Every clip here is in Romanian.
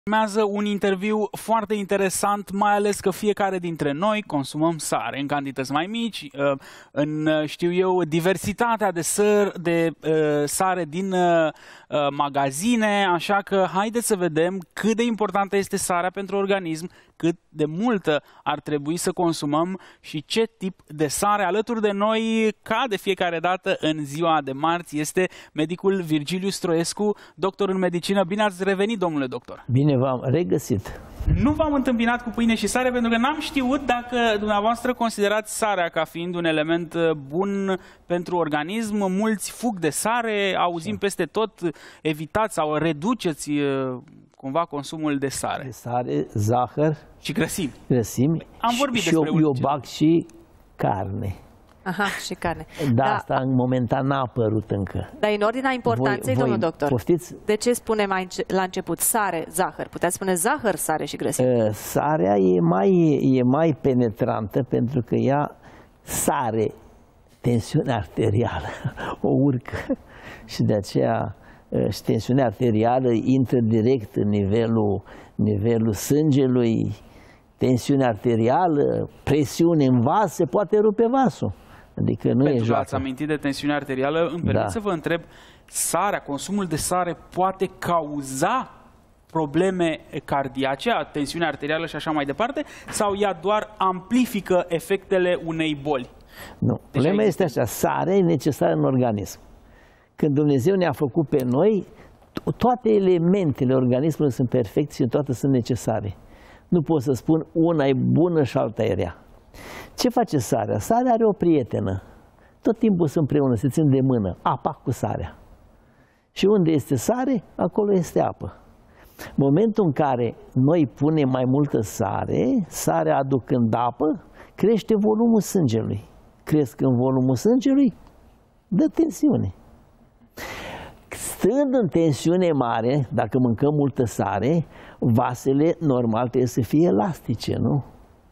Urmează un interviu foarte interesant, mai ales că fiecare dintre noi consumăm sare în cantități mai mici, în, știu eu, diversitatea de sare din magazine, așa că haideți să vedem cât de importantă este sarea pentru organism, cât de multă ar trebui să consumăm și ce tip de sare. Alături de noi, ca de fiecare dată în ziua de marți, este medicul Virgiliu Stroiescu, doctor în medicină. Bine ați revenit, domnule doctor! Bine v-am regăsit! Nu v-am întâmpinat cu pâine și sare pentru că n-am știut dacă dumneavoastră considerați sarea ca fiind un element bun pentru organism. Mulți fug de sare, auzim peste tot, evitați sau reduceți cumva consumul de sare. De sare, zahăr și grăsimi. Am vorbit despre eu bag și carne. Aha, și carne. Da, asta în momentan n-a apărut încă. Dar în ordinea importanței, domnul doctor, poftiți? De ce spune mai la început sare, zahăr? Puteți spune zahăr, sare și grăsimi? Sarea e mai penetrantă pentru că ea sare tensiunea arterială, o urcă și de aceea și tensiunea arterială intră direct în nivelul sângelui, tensiune arterială, presiune în vas, se poate rupe vasul. Adică nu e joacă. Ați amintit de tensiunea arterială, îmi permit să vă întreb, sarea, consumul de sare poate cauza probleme cardiace, tensiunea arterială și așa mai departe, sau ea doar amplifică efectele unei boli? Nu, problema este așa, sarea e necesară în organism. Când Dumnezeu ne-a făcut pe noi, toate elementele organismului sunt perfecte și toate sunt necesare. Nu pot să spun una e bună și alta e rea. Ce face sarea? Sarea are o prietenă. Tot timpul sunt împreună, se țin de mână. Apa cu sarea. Și unde este sare, acolo este apă. Momentul în care noi punem mai multă sare, sarea aducând apă, crește volumul sângelui. Crescând volumul sângelui, dă tensiune. Stând în tensiune mare, dacă mâncăm multă sare, vasele normal trebuie să fie elastice, nu?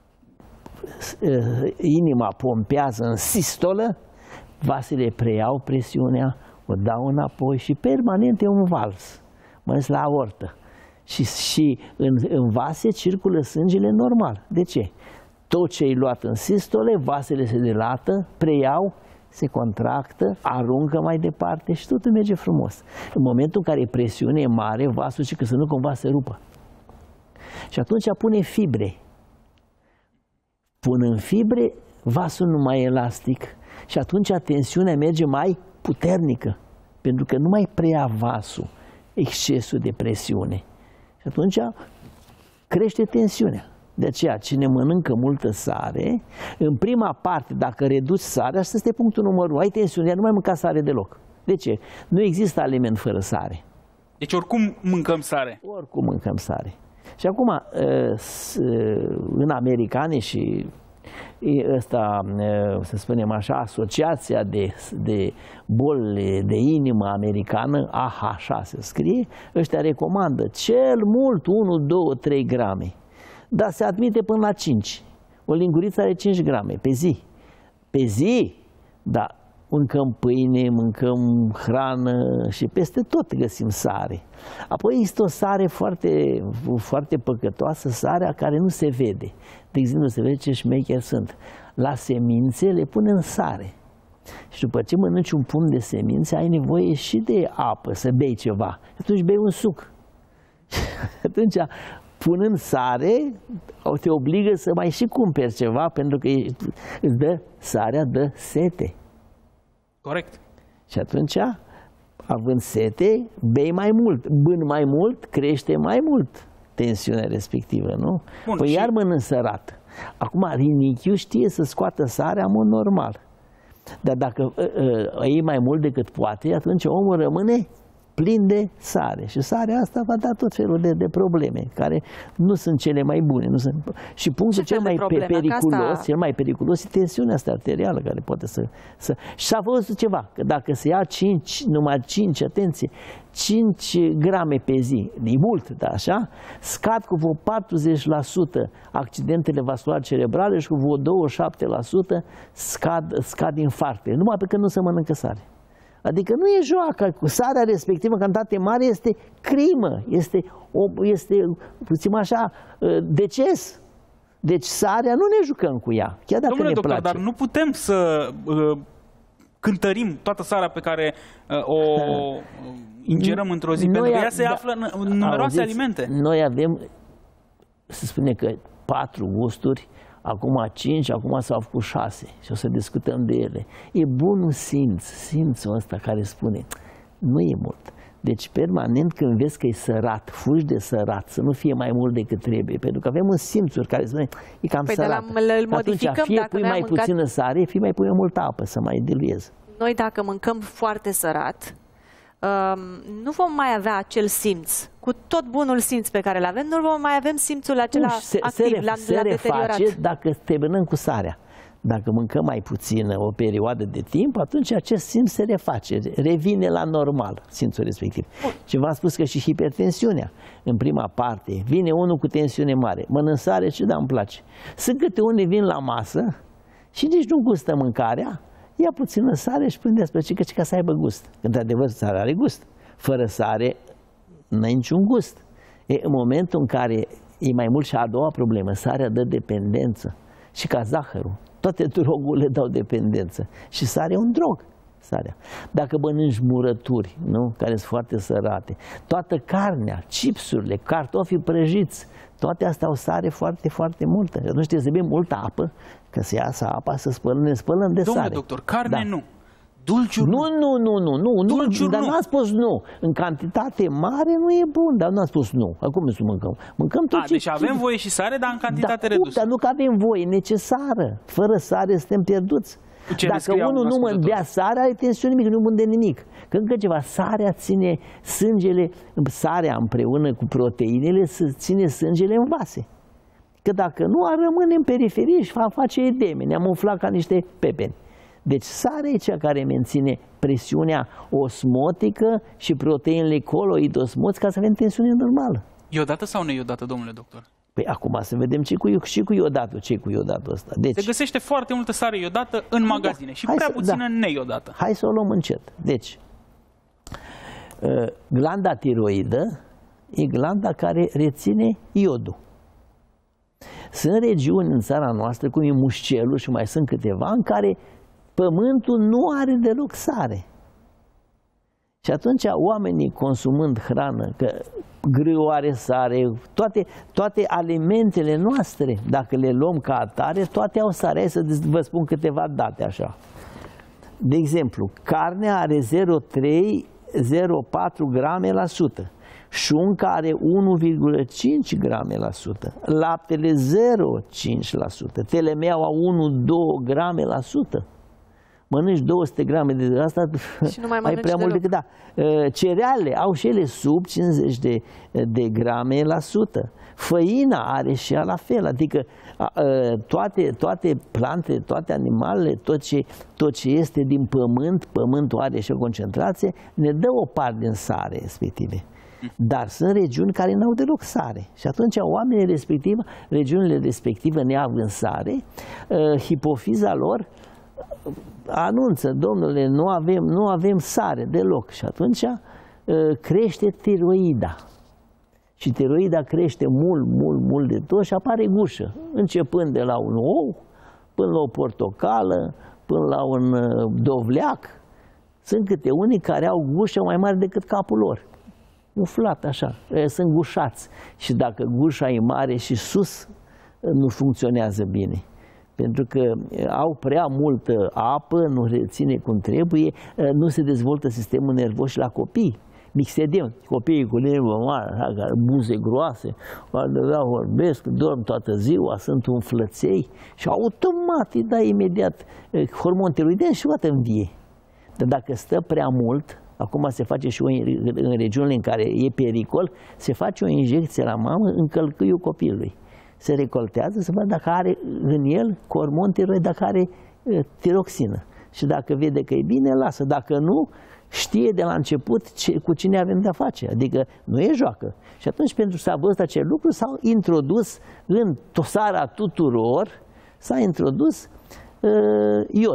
Inima pompează în sistolă, vasele preiau presiunea, o dau înapoi și permanent e un vals, mai ales la aortă. Și în vase circulă sângele normal. De ce? Tot ce e luat în sistole, vasele se dilată, preiau, se contractă, aruncă mai departe și totul merge frumos. În momentul în care presiunea e mare, vasul și că să nu cumva se rupă. Și atunci pune fibre. Pun în fibre, vasul nu mai e elastic și atunci tensiunea merge mai puternică, pentru că nu mai preia vasul excesul de presiune. Și atunci crește tensiunea. De aceea, cine mănâncă multă sare, în prima parte, dacă reduci sarea, asta este punctul numărul 1, ai tensiune, nu mai mânca sare deloc. De ce? Nu există aliment fără sare. Deci oricum mâncăm sare? Oricum mâncăm sare. Și acum, în americane și ăsta, să spunem așa, asociația de boli de inimă americană, AHA se scrie, ăștia recomandă cel mult 1, 2, 3 grame. Dar se admite până la 5. O linguriță are 5 grame pe zi. Pe zi, da, mâncăm pâine, mâncăm hrană și peste tot găsim sare. Apoi există o sare foarte păcătoasă, sarea care nu se vede. De exemplu, se vede ce șmecheri sunt. La semințe le pune în sare. Și după ce mănânci un pumn de semințe, ai nevoie și de apă, să bei ceva. Atunci bei un suc. Atunci, punând sare, te obligă să mai și cumperi ceva, pentru că sarea dă sete. Corect. Și atunci, având sete, bei mai mult. Bând mai mult, crește mai mult tensiunea respectivă, nu? Bun, păi iar mănânc sărat. Acum, rinichiul știe să scoată sarea în mod normal. Dar dacă iei mai mult decât poate, atunci omul rămâne plin de sare. Și sarea asta va da tot felul de probleme, care nu sunt cele mai bune. Nu sunt... Și punctul cel mai periculos e tensiunea asta arterială, care poate să... Și s-a văzut ceva, că dacă se ia numai 5, atenție, 5 grame pe zi, e mult, da, așa, scad cu vreo 40% accidentele vasculare cerebrale și cu vreo 27% scad infarctele, numai pentru că nu se mănâncă sare. Adică nu e joacă, cu sarea respectivă în cantitate mare este crimă, este puțin așa, deces. Deci sarea nu ne jucăm cu ea, chiar dacă Domnule ne doctor, place. dar nu putem să cântărim toată sarea pe care o ingerăm într-o zi, pentru că ea se află în numeroase alimente. Noi avem, se spune că 4 gusturi, acum 5, acum s-au făcut 6 și o să discutăm de ele. E bunul simț, simțul ăsta care spune, nu e mult. Deci permanent când vezi că e sărat, fugi de sărat, să nu fie mai mult decât trebuie, pentru că avem un simțuri care spune, e cam sărat. Atunci fie pui mai puțină sare, fie mai pui mai multă apă să mai diluezi. Noi dacă mâncăm foarte sărat, nu vom mai avea acel simț. Cu tot bunul simț pe care îl avem, nu vom mai avem simțul acela activ, l-am deteriorat. Dacă terminăm cu sarea. Dacă mâncăm mai puțină o perioadă de timp, atunci acest simț se reface, revine la normal, simțul respectiv. Și v-am spus că și hipertensiunea, în prima parte, vine unul cu tensiune mare, mănânc sare și da, îmi place. Sunt câte unii vin la masă și nici nu gustă mâncarea, ia puțină sare și prinde spre ca să aibă gust. Într-adevăr, sarea are gust. Fără sare, n-ai niciun gust. În momentul în care e mai mult și a doua problemă, sarea dă dependență. Și ca zahărul. Toate drogurile dau dependență. Și sarea e un drog. Sarea. Dacă mănânci murături, nu? Care sunt foarte sărate, toată carnea, chipsurile, cartofii prăjiți, toate astea au sare foarte, foarte multă. Atunci trebuie să bem multă apă, că să iasă apa, să spălăm, ne spălăm de sare. Domnule doctor, carne nu. Dulciuri nu. Dar n-a spus nu. În cantitate mare nu e bun, dar nu a spus nu. Acum să mâncăm. Mâncăm tot ce... Deci avem voie și sare, dar în cantitate redusă. Dar nu că avem voie, necesară. Fără sare suntem pierduți. Dacă unul nu bea sare, are tensiune mică, nu de nimic. Că încă ceva, sarea ține sângele, sarea împreună cu proteinele, ține sângele în vase. Că dacă nu, ar rămâne în periferie și face edeme. Ne-am umflat ca niște pepeni. Deci sarea e cea care menține presiunea osmotică și proteinele coloidosmoți ca să avem tensiune normală. Iodată sau neiodată, domnule doctor? Păi acum să vedem ce cu iodatul, ce cu iodatul ăsta. Deci, se găsește foarte multă sare iodată în magazine și prea puțină neiodată. Hai să o luăm încet. Deci, glanda tiroidă e glanda care reține iodul. Sunt regiuni în țara noastră, cum e Mușcelul și mai sunt câteva, în care pământul nu are deloc sare. Și atunci oamenii consumând hrană, că grâu are sare, toate alimentele noastre, dacă le luăm ca atare, toate au sare. Hai să vă spun câteva date așa. De exemplu, carnea are 0,3-0,4 grame la sută. Șunca are 1,5 grame la sută. Laptele 0,5%. Telemeaua 1-2 grame la sută. Mănânci 200 grame de asta, și nu mai ai prea mult decât, da. Cereale au și ele sub 50 de grame la sută. Făina are și ea la fel, adică toate plantele, toate animalele, tot ce este din pământ, pământul are și o concentrație, ne dă o parte din sare respective. Dar sunt regiuni care n-au deloc sare. Și atunci oamenii respectivi, regiunile respective neavând sare, hipofiza lor anunță, domnule, nu avem sare deloc. Și atunci crește tiroida. Și tiroida crește mult de tot și apare gușă. Începând de la un ou, până la o portocală, până la un dovleac. Sunt câte unii care au gușă mai mare decât capul lor. Umflat așa, sunt gușați. Și dacă gușa e mare și sus, nu funcționează bine. Pentru că au prea multă apă, nu reține cum trebuie, nu se dezvoltă sistemul nervos și la copii. Mixedem, copiii cu nervă mare, buze groase, vorbesc, dorm toată ziua, sunt umflăței și automat îi dai imediat hormon tiroiden și poate învie. Dar dacă stă prea mult, acum se face și în regiunile în care e pericol, se face o injecție la mamă în călcâiul copilului. Se recoltează să vadă dacă are în el hormon tiroid, dacă are tiroxină. Și dacă vede că e bine, lasă. Dacă nu, știe de la început cu cine avem de-a face. Adică nu e joacă. Și atunci, pentru să văzut acel lucru, s-au introdus în tosara tuturor, s-a introdus iod.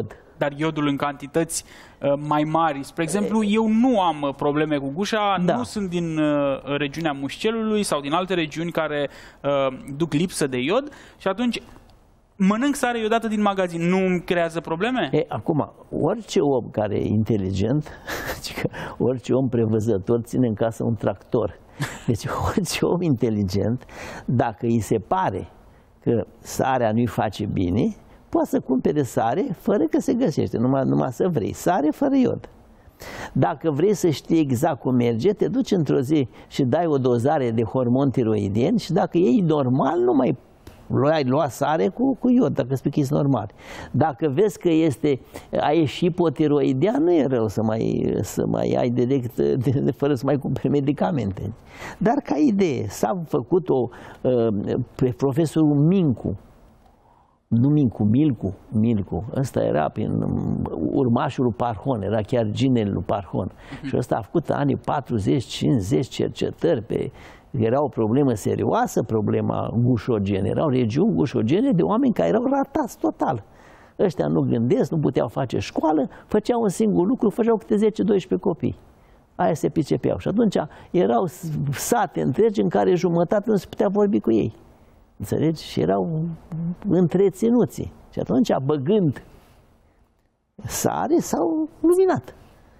dar iodul în cantități mai mari. Spre exemplu, eu nu am probleme cu gușa, nu sunt din regiunea Mușcelului sau din alte regiuni care duc lipsă de iod și atunci mănânc sare iodată din magazin. Nu îmi creează probleme? Acum, orice om care e inteligent, orice om prevăzător ține în casă un tractor. Deci orice om inteligent, dacă îi se pare că sarea nu-i face bine, poate să cumpere sare fără că se găsește, numai să vrei. Sare fără iod. Dacă vrei să știi exact cum merge, te duci într-o zi și dai o dozare de hormon tiroidien și dacă e normal, nu mai ai luat sare cu iod, dacă spui că e normal. Dacă vezi că ai și hipotiroidea, nu e rău să mai ai direct, fără să mai cumperi medicamente. Dar ca idee, s-a făcut pe profesorul Mincu, nu Milcu, ăsta era prin urmașul lui Parhon, era chiar ginele lui Parhon. Și ăsta a făcut anii 40-50 cercetări era o problemă serioasă, problema gușogene. Erau regiuni gușogene de oameni care erau ratați total. Ăștia nu gândesc, nu puteau face școală, făceau un singur lucru, făceau câte 10-12 copii. Aia se pricepeau. Și atunci erau sate întregi în care jumătate nu se putea vorbi cu ei. Înțelegi? Și erau întreținuți. Și atunci, băgând sare, s-au luminat.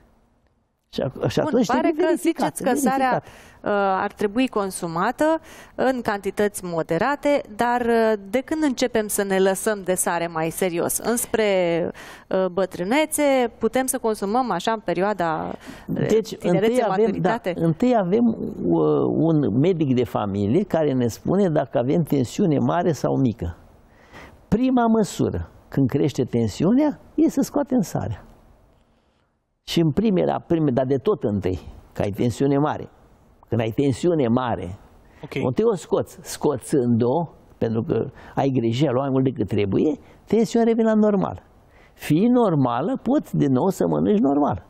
Și atunci pare că ziceți că sarea ar trebui consumată în cantități moderate, dar de când începem să ne lăsăm de sare mai serios? Înspre bătrânețe, putem să consumăm așa în perioada tinerețe, maturitate? Întâi avem un medic de familie care ne spune dacă avem tensiune mare sau mică. Prima măsură, când crește tensiunea, e să scoatem sarea. Și în dar de tot întâi, că ai tensiune mare. Când ai tensiune mare, întâi o scoțând-o, pentru că ai grijă, lua mai mult decât trebuie, tensiunea revine la normal. Fiind normală, poți din nou să mănânci normal.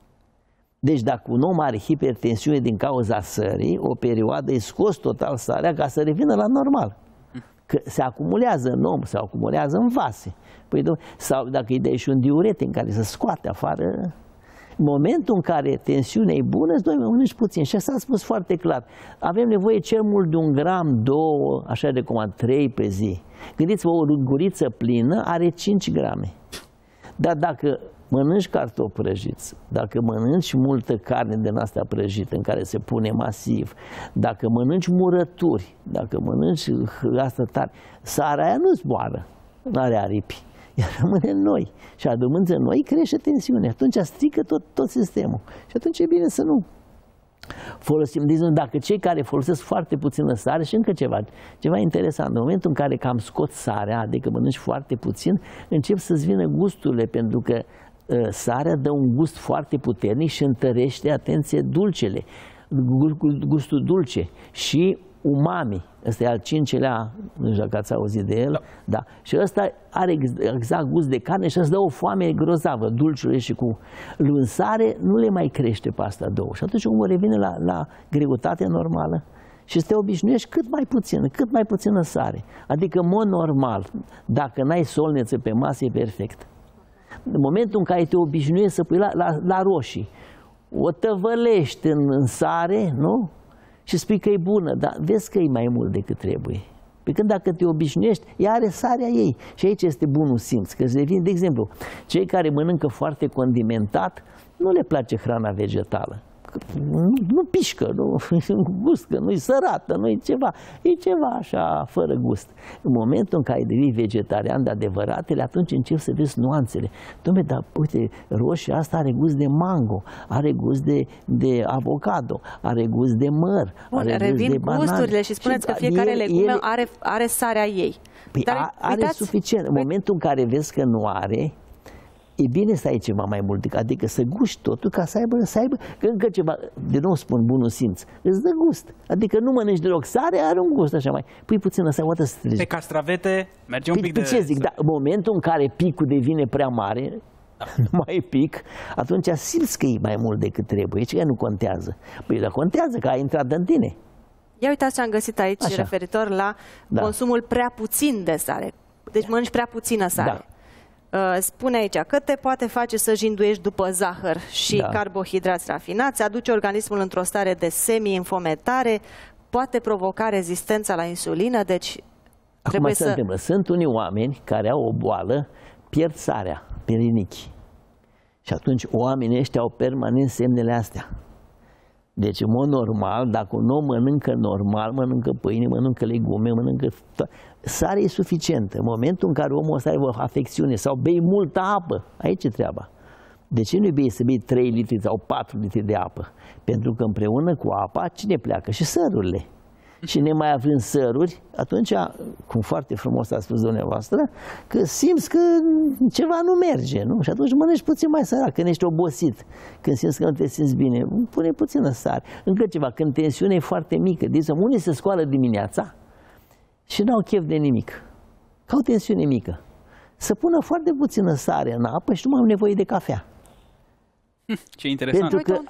Deci dacă un om are hipertensiune din cauza sării, o perioadă îi scos total sarea ca să revină la normal. Că se acumulează în om, se acumulează în vase. Păi, sau dacă îi dai și un diuretic în care să scoate afară. În momentul în care tensiunea e bună, îți mănânci puțin. Și asta a spus foarte clar. Avem nevoie cel mult de 1 gram, 2, așa de cum 3 pe zi. Gândiți-vă, o guriță plină are 5 grame. Dar dacă mănânci cartofi prăjiți, dacă mănânci multă carne din asta prăjită, în care se pune masiv, dacă mănânci murături, dacă mănânci asta tare, sarea aia nu zboară, nu are aripi. Ea rămâne în noi. Și adămând în noi, crește tensiunea. Atunci strică tot sistemul. Și atunci e bine să nu folosim. Dacă cei care folosesc foarte puțină sare, și încă ceva interesant, în momentul în care cam scot sarea, adică mănânci foarte puțin, încep să-ți vină gusturile, pentru că sarea dă un gust foarte puternic și întărește, atenție, dulcele, gustul dulce și umami. Ăsta e al 5-lea, nu știu dacă ați auzit de el. Da. Și ăsta are exact gust de carne și îți dă o foame grozavă, dulciurile și cu sare nu le mai crește pe astea două. Și atunci omul revine la greutate normală și să te obișnuiești cât mai puțină sare. Adică, în mod normal, dacă n-ai solneță pe masă, e perfect. În momentul în care te obișnuiești să pui la roșii, o tăvălești în sare, nu? Și spui că e bună, dar vezi că e mai mult decât trebuie. Pe când dacă te obișnuiești, ea are sarea ei. Și aici este bunul simț. Că îți devine, de exemplu, cei care mănâncă foarte condimentat, nu le place hrana vegetală. Nu pișcă, nu gustă, nu-i sărată, nu-i ceva. E ceva așa, fără gust. În momentul în care devii vegetarian de adevăratele, atunci începi să vezi nuanțele. Dom'le, dar uite, roșia asta are gust de mango, are gust de avocado, are gust de măr, are gust de banane. Gusturile și spuneți că fiecare legume are sarea ei. Păi are suficient. În momentul în care vezi că nu are, e bine să ai ceva mai mult, adică să guști totul ca să aibă încă ceva, de nou spun bunul simț, îți dă gust. Adică nu mănânci deloc sare, are un gust așa mai. Pui puțină să o să treci. Pe castravete merge un pic de... Ce zic, în momentul în care picul devine prea mare, nu mai e pic, atunci simți că e mai mult decât trebuie, și că nu contează. Păi dar contează că a intrat în tine. Ia uitați ce am găsit aici referitor la consumul prea puțin de sare. Deci mănânci prea puțină sare. Spune aici că te poate face să jinduiești după zahăr și carbohidrați rafinați, aduce organismul într-o stare de semi-înfometare, poate provoca rezistența la insulină, deci trebuie să... întâmplă. Sunt unii oameni care au o boală, pierd sarea pe rinichi. Și atunci oamenii ăștia au permanent semnele astea. Deci, în mod normal, dacă un om mănâncă normal, mănâncă pâine, mănâncă legume, mănâncă... Sarea e suficientă. În momentul în care omul ăsta are o afecțiune sau bei multă apă, aici e treaba. De ce nu bei să bei 3 litri sau 4 litri de apă? Pentru că împreună cu apa, cine pleacă? Și sărurile. Și nemai având săruri, atunci, cum foarte frumos a spus dumneavoastră, că simți că ceva nu merge, nu? Și atunci mănânci puțin mai sărac, când ești obosit, când simți că nu te simți bine, pune puțină sare. Încă ceva, când tensiunea e foarte mică, de exemplu, unii se scoală dimineața și n-au chef de nimic, că au tensiune mică. Să pună foarte puțină sare în apă și nu mai au nevoie de cafea. Ce interesant. Pentru că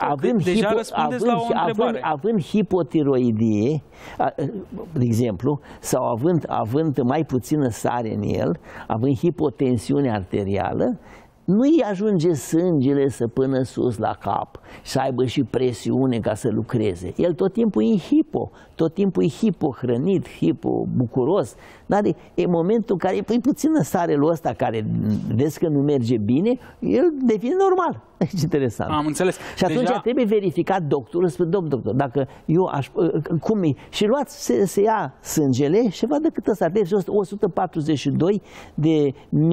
având hipotiroidie, de exemplu, sau având mai puțină sare în el, având hipotensiune arterială, nu-i ajunge sângele să până sus la cap și să aibă și presiune ca să lucreze. El tot timpul e hipo, tot timpul e hipohrănit, hipobucuros. E momentul în care îi pui puțină sare lui ăsta care vezi că nu merge bine, el devine normal. E interesant. Am înțeles. Și atunci trebuie verificat doctorul, spune, domn doctor, dacă eu aș, cum e? Și luați, se ia sângele și vadă cât ăsta are, 142 de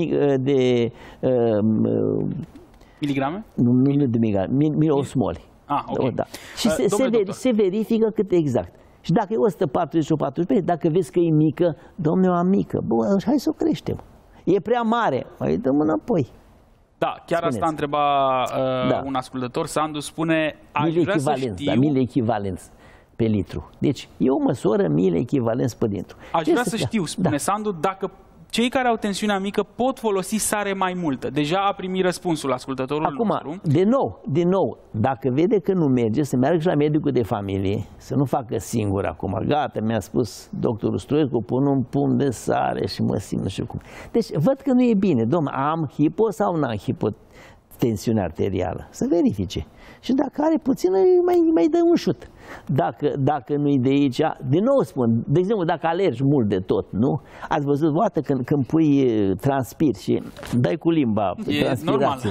miligrame? Nu de miligrame, miliosmoli. Ok. Da. Și se verifică cât exact. Și dacă e 140 sau 45, dacă vezi că e mică, domnule, o mică, bă, hai să o creștem. E prea mare, mai dăm înapoi. Da, chiar spuneți. Asta întreba un ascultător. Sandu spune, aș vrea să știu... mile echivalenți pe litru. Deci e o măsură, mile echivalenți pe litru. Aș vrea să știu, spune Sandu, dacă cei care au tensiunea mică pot folosi sare mai multă. Deja a primit răspunsul ascultătorul nostru. Acum, din nou, dacă vede că nu merge, să meargă și la medicul de familie, să nu facă singur acum. Gata, mi-a spus doctorul Struiescu, pun un pumn de sare și mă simt nu știu cum. Deci, văd că nu e bine. Dom'le, am hipo sau n-am hipotensiune arterială? Să verifice. Și dacă are puțină, mai dă un șut. Dacă nu-i de aici, din nou spun, de exemplu, dacă alergi mult de tot, nu? Ați văzut o dată când pui transpir și dai cu limba transpirație,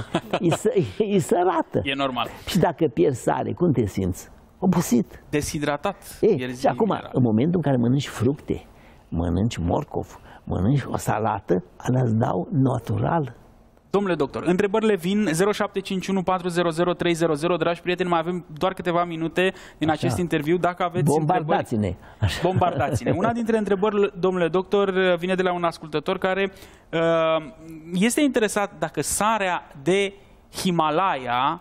e sărată. E normal. Și dacă pierzi sare, cum te simți? Obosit. Deshidratat. Și acum, în momentul în care mănânci fructe, mănânci morcov, mănânci o salată, alea îți dau natural. Domnule doctor, întrebările vin 0751 400 300. Dragi prieteni, mai avem doar câteva minute în acest interviu. Dacă aveți Bombardați-ne. Bombardați-ne. Una dintre întrebări, domnule doctor, vine de la un ascultător care este interesat dacă sarea de Himalaya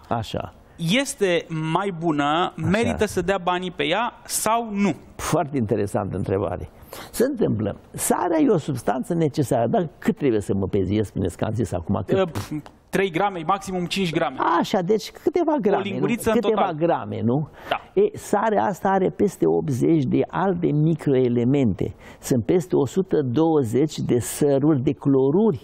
este mai bună, merită să dea banii pe ea sau nu? Foarte interesantă întrebare. Se întâmplă. Sarea e o substanță necesară, dar cât trebuie să mă pezi? Spuneți că am zis acum. 3 grame, maximum 5 grame. Așa, deci câteva grame. O linguriță câteva grame, nu? Da. Sarea asta are peste 80 de alte microelemente. Sunt peste 120 de săruri de cloruri.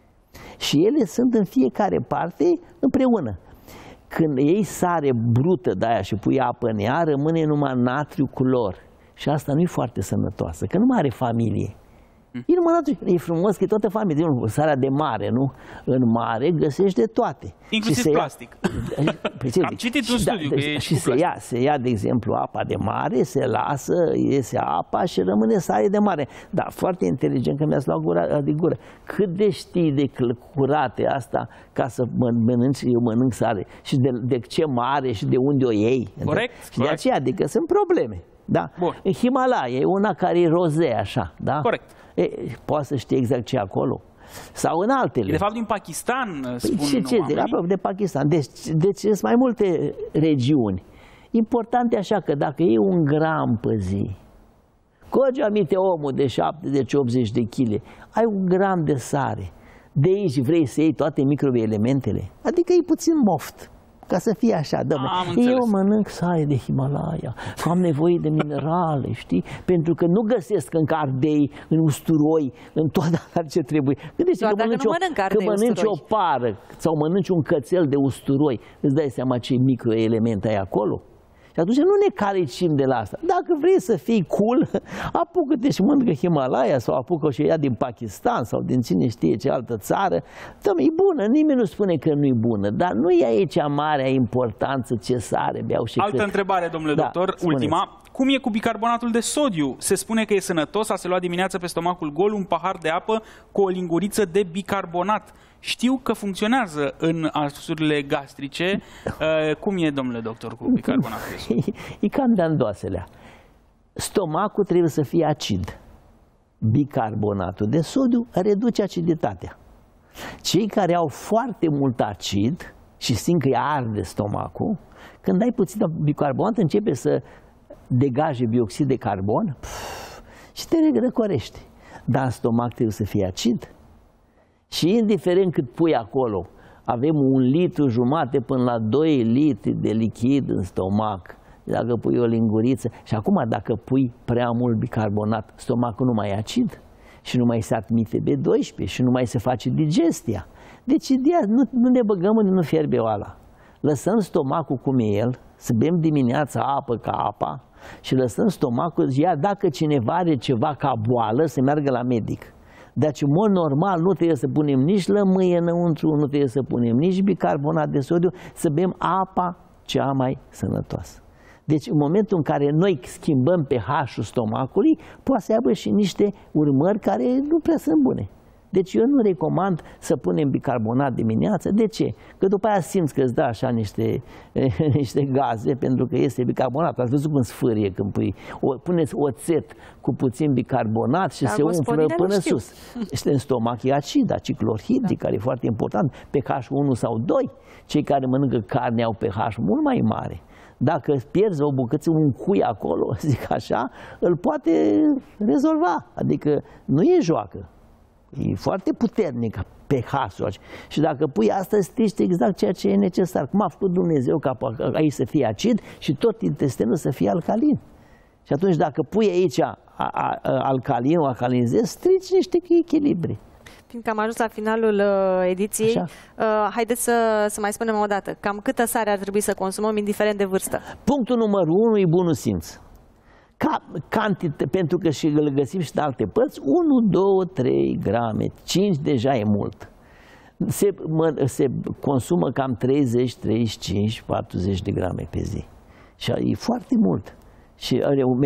Și ele sunt în fiecare parte împreună. Când iei sare brută de aia și pui apă în ea, rămâne numai natriu-clor. Și asta nu e foarte sănătoasă, că nu mai are familie. E numai natriu. E frumos că e toată familie. Sarea de mare, nu? În mare găsești de toate. Inclusiv plastic. Am citit un studiu că e și se ia, de exemplu, apa de mare, se lasă, iese apa și rămâne sare de mare. Da, foarte inteligent că mi-ați luat gura de gură. Cât de știi de curate asta ca să mănânci, eu mănânc sare. Și de ce mare și de unde o iei. Corect. Și de aceea, adică sunt probleme. Da? În Himalaya e una care e rozea așa, da? Corect. Poate să știe exact ce e acolo. Sau în altele. De fapt din Pakistan, spun oamenii. De Pakistan. Deci sunt mai multe regiuni. Important e așa că dacă iei 1 gram pe zi, cogi aminte omul de 70-80 de kg, ai 1 gram de sare. De aici vrei să iei toate microelementele? Adică e puțin moft. ca să fie așa, domnule. Eu mănânc sare de Himalaya, că am nevoie de minerale, știi? Pentru că nu găsesc în ardei, în usturoi, în toată ce trebuie. Gândește că mănânci o pară sau mănânci un cățel de usturoi, îți dai seama ce microelemente ai acolo? Și atunci nu ne calicim de la asta. Dacă vrei să fii cool, apucă-te și mănâncă Himalaya sau apucă și ea din Pakistan sau din cine știe ce altă țară. Doamne, e bună, nimeni nu spune că nu e bună, dar nu e aici marea importanță ce sare beau și Altă întrebare, domnule doctor, ultima. Cum e cu bicarbonatul de sodiu? Se spune că e sănătos, a se lua dimineața pe stomacul gol un pahar de apă cu o linguriță de bicarbonat. Știu că funcționează în arsurile gastrice. Cum e, domnule doctor, cu bicarbonatul de sodiu? E cam de andoaselea. Stomacul trebuie să fie acid. Bicarbonatul de sodiu reduce aciditatea. Cei care au foarte mult acid și simt că îi arde stomacul, când ai puțin bicarbonat, începe să degaje bioxid de carbon și te răcorești. Dar în stomac trebuie să fie acid. Și indiferent cât pui acolo, avem 1,5 litru până la 2 litri de lichid în stomac. Dacă pui o linguriță, și acum dacă pui prea mult bicarbonat, stomacul nu mai e acid și nu mai se admite B12 și nu mai se face digestia. Deci ideea, nu ne băgăm în nu fierbe oala. Lăsăm stomacul cum e el, să bem dimineața apă ca apa și lăsăm stomacul, iar dacă cineva are ceva ca boală, să meargă la medic. Deci, în mod normal, nu trebuie să punem nici lămâie înăuntru, nu trebuie să punem nici bicarbonat de sodiu, să bem apa cea mai sănătoasă. Deci, în momentul în care noi schimbăm pH-ul stomacului, poate să aibă și niște urmări care nu prea sunt bune. Deci eu nu recomand să punem bicarbonat dimineața. De ce? Că după aia simți că îți dă așa niște gaze, pentru că este bicarbonat. Ați văzut cum sfârie când puneți oțet cu puțin bicarbonat și se umflă până sus. Este în stomac e acid clorhidric, care e foarte important, pH 1 sau 2. Cei care mănâncă carne au pH mult mai mare. Dacă pierzi o bucăță, un cui acolo, zic așa, îl poate rezolva. Adică nu e joacă. E foarte puternic pH-ul. Și dacă pui asta, strici exact ceea ce e necesar. Cum a făcut Dumnezeu ca aici să fie acid și tot intestinul să fie alcalin. Și atunci dacă pui aici alcalin, o alcalinizezi, strici niște echilibre. Fiindcă am ajuns la finalul ediției, haideți să mai spunem o dată. Cam câtă sare ar trebui să consumăm, indiferent de vârstă? Punctul numărul 1 e bunul simț. Pentru că și îl găsim și în alte părți, 1, 2, 3 grame, 5 deja e mult. Se consumă cam 30, 35, 40 de grame pe zi. Și e foarte mult. Și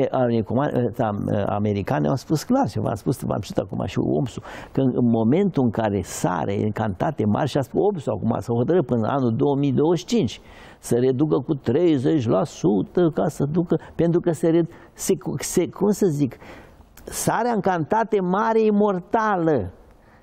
americanii au spus clar, și v-am spus, v-am citit acum și OMS-ul, că în momentul în care sare în cantitate mari, și a spus OMS-ul acum, s-a hotărât până în anul 2025, să reducă cu 30% ca să ducă, pentru că cum să zic, sarea în cantitate mare e mortală.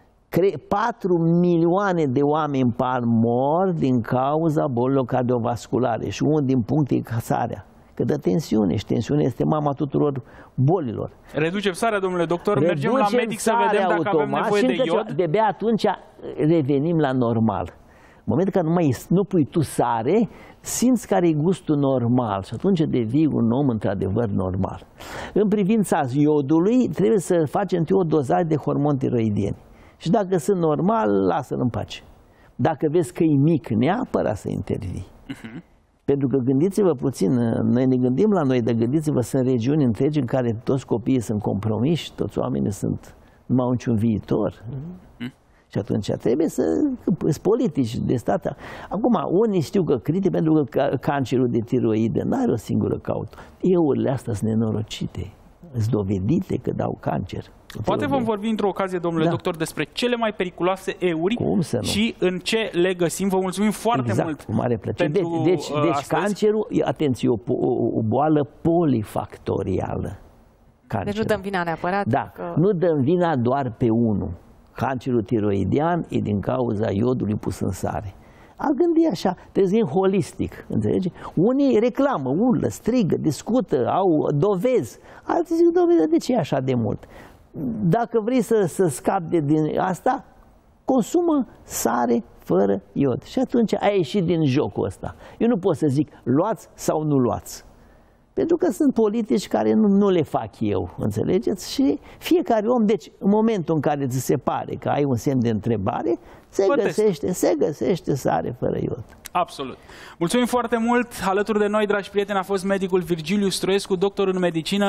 4 milioane de oameni par mor din cauza bolilor cardiovasculare și unul din puncte e sarea. Că dă tensiune și tensiunea este mama tuturor bolilor. Reducem sarea, domnule doctor, mergem la medic să vedem dacă avem nevoie de iod. De-abia atunci revenim la normal. În momentul în care nu pui tu sare, simți care e gustul normal și atunci devii un om într-adevăr normal. În privința iodului, trebuie să facem întâi o dozare de hormoni tiroidieni. Și dacă sunt normal, lasă-l în pace. Dacă vezi că e mic, neapărat să intervii. Pentru că gândiți-vă puțin, noi ne gândim la noi, dar gândiți-vă, sunt regiuni întregi în care toți copiii sunt compromiși, toți oamenii nu au niciun viitor. Și atunci trebuie să politici de stat. Acum, unii știu că critică pentru că cancerul de tiroidă nu are o singură cauză. Eurile astea sunt nenorocite, sunt dovedite că dau cancer. Poate vom vorbi într-o ocazie, domnule doctor, despre cele mai periculoase euri și în ce le găsim. Vă mulțumim foarte mult. Cu mare plăcere. Deci cancerul, atenție, o boală polifactorială. Cancerul. Deci nu dăm vina neapărat. Da, nu dăm vina doar pe unul. Cancerul tiroidian e din cauza iodului pus în sare. A gândi așa, trebuie să gândim holistic, înțelegi? Unii reclamă, urlă, strigă, discută, au dovezi. Alții zic, de ce e așa de mult? Dacă vrei să scapi din asta, consumă sare fără iod. Și atunci a ieșit din jocul ăsta. Eu nu pot să zic luați sau nu luați. Pentru că sunt politici care nu le fac eu, înțelegeți? Și fiecare om, deci în momentul în care ți se pare că ai un semn de întrebare, se găsește sare fără iod. Absolut. Mulțumim foarte mult. Alături de noi, dragi prieteni, a fost medicul Virgiliu Stroiescu, doctor în medicină.